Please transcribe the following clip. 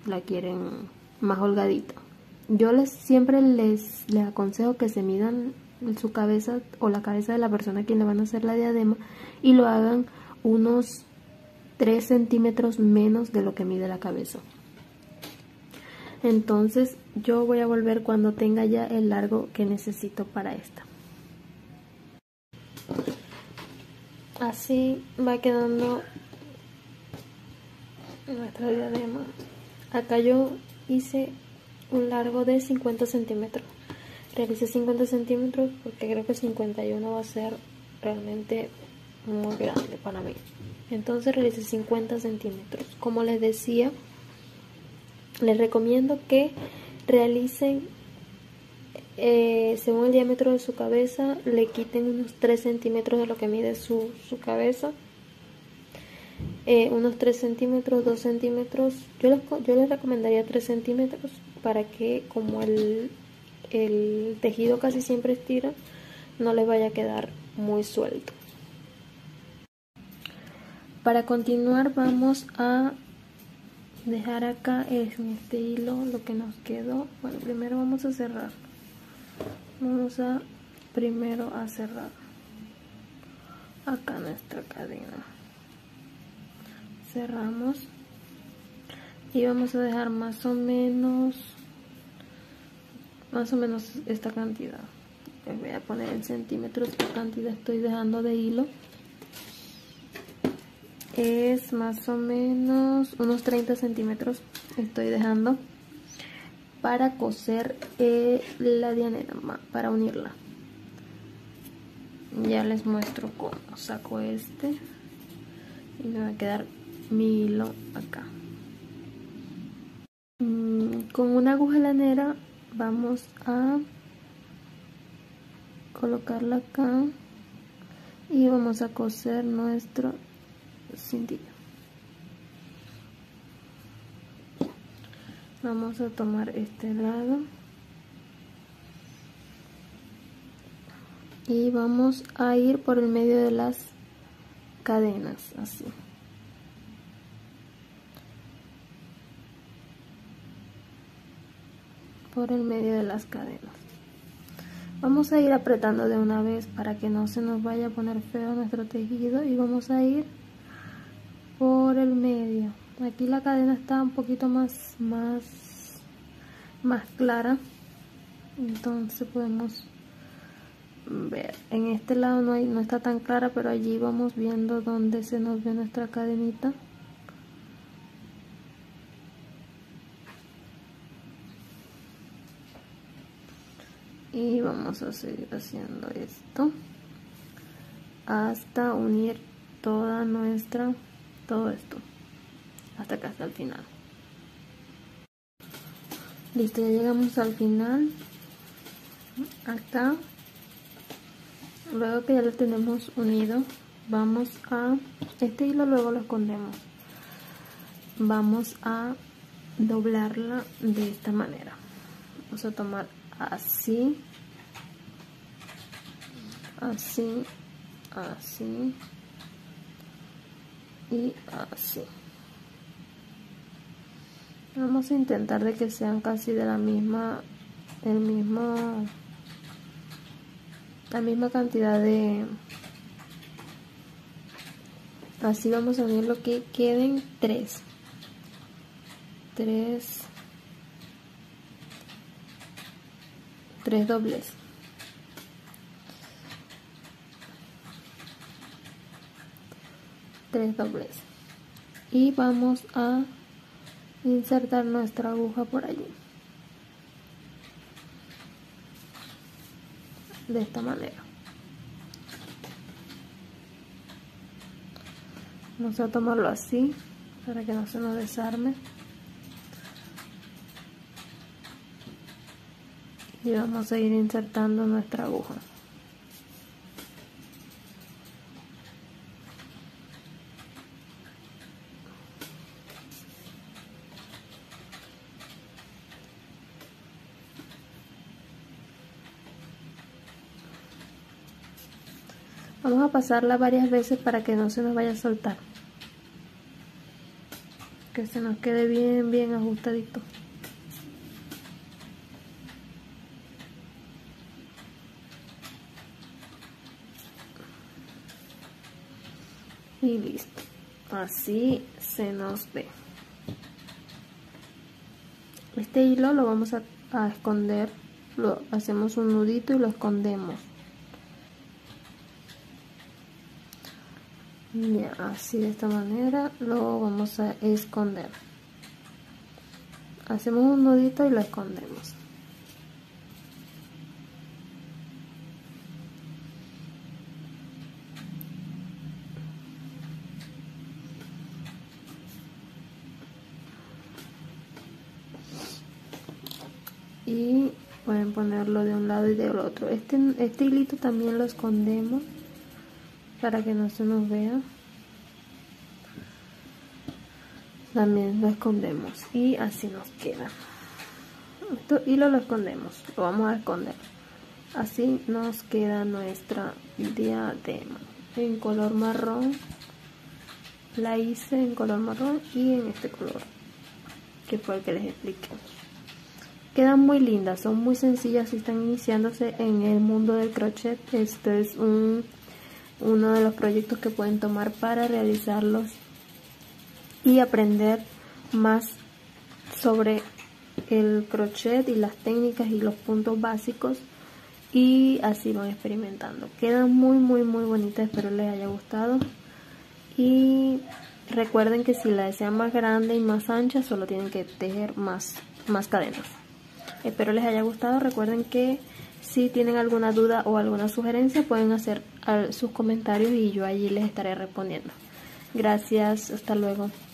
la quieren más holgadita. Yo siempre les aconsejo que se midan su cabeza o la cabeza de la persona a quien le van a hacer la diadema y lo hagan unos 3 centímetros menos de lo que mide la cabeza. Entonces yo voy a volver cuando tenga ya el largo que necesito para esta. Así va quedando nuestra diadema. Acá yo hice un largo de 50 centímetros. Realicé 50 centímetros porque creo que 51 va a ser realmente muy grande para mí. Entonces realicé 50 centímetros. Como les decía, les recomiendo que realicen según el diámetro de su cabeza, le quiten unos 3 centímetros de lo que mide su cabeza. Unos 3 centímetros, 2 centímetros. Yo les recomendaría 3 centímetros para que, como el tejido casi siempre estira, no les vaya a quedar muy suelto. Para continuar vamos a dejar acá en este hilo lo que nos quedó. Bueno, primero vamos a cerrar. Vamos a primero a cerrar acá nuestra cadena. Cerramos y vamos a dejar más o menos esta cantidad. Les voy a poner en centímetros qué cantidad estoy dejando de hilo. Es más o menos unos 30 centímetros estoy dejando para coser la diadema, para unirla. Ya les muestro cómo saco este y me va a quedar mi hilo acá. Con una aguja lanera vamos a colocarla acá y vamos a coser nuestro cintillo. Vamos a tomar este lado y vamos a ir por el medio de las cadenas, así. Por el medio de las cadenas. Vamos a ir apretando de una vez para que no se nos vaya a poner feo nuestro tejido y vamos a ir por el medio. Aquí la cadena está un poquito más clara, entonces podemos ver. En este lado no está tan clara, pero allí vamos viendo donde se nos ve nuestra cadenita. Y vamos a seguir haciendo esto hasta unir todo esto hasta acá, hasta el final. Listo, ya llegamos al final. Acá, luego que ya lo tenemos unido, vamos a este hilo, luego lo escondemos. Vamos a doblarla de esta manera. Vamos a tomar así, así, así y así. Vamos a intentar de que sean casi de la misma cantidad de, así vamos a ver lo que queden tres dobles. Tres dobles. Y vamos a insertar nuestra aguja por allí. De esta manera. Vamos a tomarlo así para que no se nos desarme. Y vamos a ir insertando nuestra aguja. Vamos a pasarla varias veces para que no se nos vaya a soltar. que se nos quede bien ajustadito. Y listo, así se nos ve. Este hilo lo vamos a esconder, lo hacemos un nudito y lo escondemos. Ya, así de esta manera lo vamos a esconder. Hacemos un nudito y lo escondemos. Y pueden ponerlo de un lado y del otro. Este hilito también lo escondemos para que no se nos vea. También lo escondemos y así nos queda. Este hilo lo escondemos, lo vamos a esconder. Así nos queda nuestra diadema en color marrón. La hice en color marrón y en este color, que fue el que les expliqué. Quedan muy lindas, son muy sencillas si están iniciándose en el mundo del crochet. Este es uno de los proyectos que pueden tomar para realizarlos y aprender más sobre el crochet y las técnicas y los puntos básicos, y así van experimentando. Quedan muy bonitas, espero les haya gustado. Y recuerden que si la desean más grande y más ancha, solo tienen que tejer más cadenas. Espero les haya gustado. Recuerden que si tienen alguna duda o alguna sugerencia, pueden hacer sus comentarios y yo allí les estaré respondiendo. Gracias, hasta luego.